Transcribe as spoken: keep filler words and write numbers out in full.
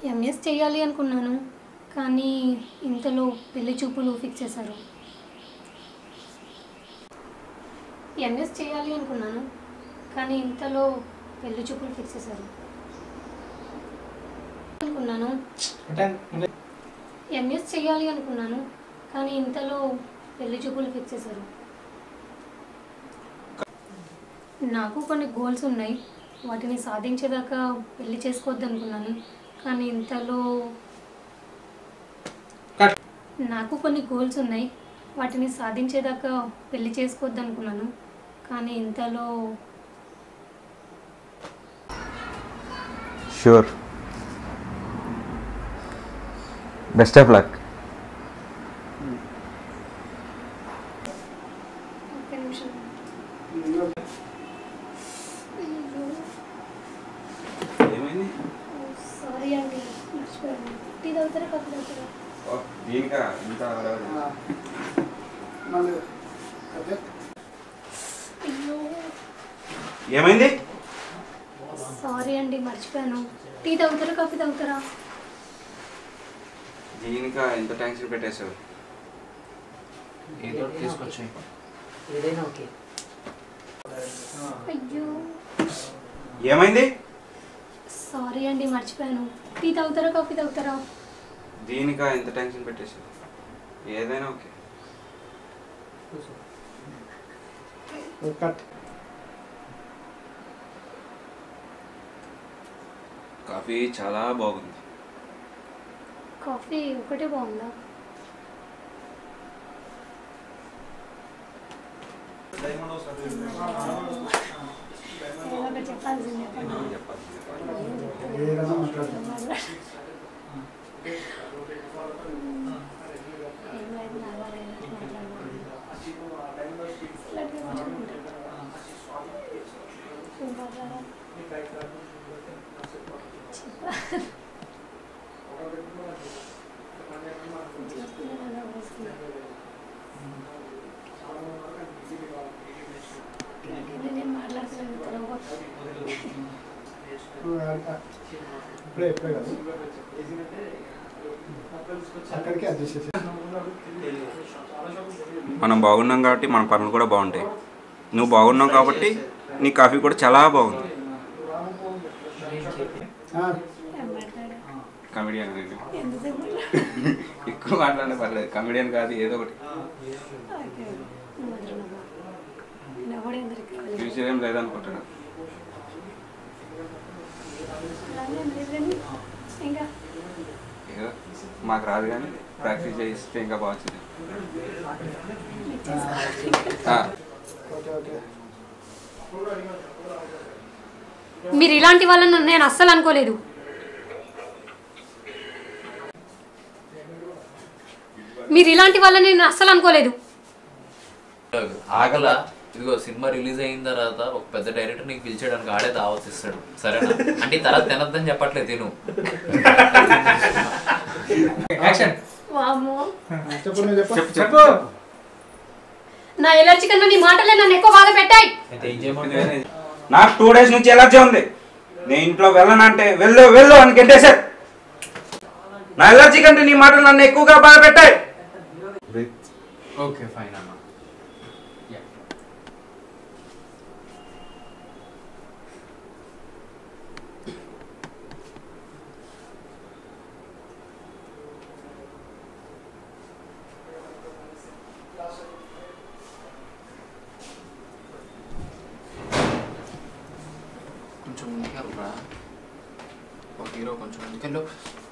MS చేయాలి అనుకున్నాను కానీ ఇంతలో పెళ్లి చూపులు ఫిక్స్ చేశారు. ఎంఎస్ చేయాలి అనుకున్నాను కానీ ఇంతలో పెళ్లి చూపులు ఫిక్స్ చేశారు. అనుకున్నాను ఎంఎస్ చేయాలి అనుకున్నాను కానీ ఇంతలో పెళ్లి చూపులు ఫిక్స్ చేశారు. నాకు కొన్ని గోల్స్ ఉన్నాయి, వాటిని సాధించేదాకా పెళ్లి చేసుకోవద్దు అనుకున్నాను కానీ ఇంతలో నాకు కొన్ని గోల్స్ ఉన్నాయి వాటిని సాధించేదాకా పెళ్లి చేసుకోవద్దు అనుకున్నాను కానీ ఇంతలో sure best of luck. Sorry అండి, మర్చిపోయాను. టీ తాగుతారా కాఫీ తాగుతారా? ఏమైంది? సారీ అండి, మర్చిపోయాను. టీ తాగుతారా కాఫీ తాగుతారా? దీనికా ఎంత టెన్షన్ పెట్టేశావు? ఏదో తీసుకొచ్చాయి, ఏదైనా ఓకే. అయ్యో ఏమైంది? సారీ అండి, మర్చిపోయాను. టీ తాగుతారా కాఫీ తాగుతారా? దీనికా ఎంత టెన్షన్ పెట్టేశావు? ఏదైనా ఓకే. కాఫీ చాలా బాగుంది. కాఫీ ఒకటే బాగుందా? చెప్పాల్సిందే. మనం బాగున్నాం కాబట్టి మన పనులు కూడా బాగుంటాయి. నువ్వు బాగున్నావు కాబట్టి నీ కాఫీ కూడా చాలా బాగుంది. కమెడియన్ ఎక్కువ మాట్లాడే పర్లేదు, కమెడియన్ కాదు ఏదో ఒకటి. ఫ్యూచర్ ఏం లేదనుకుంటున్నా. ఏదో మాకు రాదు కానీ ప్రాక్టీస్ చేయిస్తే ఇంకా బాగుంటుంది. మీరు ఇలాంటి వాళ్ళని నేను అస్సలు అనుకోలేదు. మీరు ఇలాంటి వాళ్ళని నేను అస్సలు అనుకోలేదు. ఆగలా. ఇదిగో సినిమా రిలీజ్ అయిన తర్వాత ఒక పెద్ద డైరెక్టర్ నీకు పిలిచేయడానికి ఆడే దావత్ ఇస్తాడు, సరేనా? అంటే తర్వాత తినద్దని చెప్పట్లేదు, తిను. నా ఎలర్జీ కన్నా నీ మాటలే నన్ను ఎక్కువ బాధ పెట్టాయి. నాకు టూ డేస్ నుంచి ఎలర్జీ ఉంది. నేను ఇంట్లో వెళ్ళనంటే వెళ్ళు వెళ్ళు అని గెంటేశారు. నా ఎలర్జీ కంటే నీ మాటలు నన్ను ఎక్కువగా బాధ పెట్టాయి. ఓకే ఫైన్ అన్న. కొంచెం ముందుకెళ్ళరా, ఒక హీరో కొంచెం ముందుకెళ్ళు.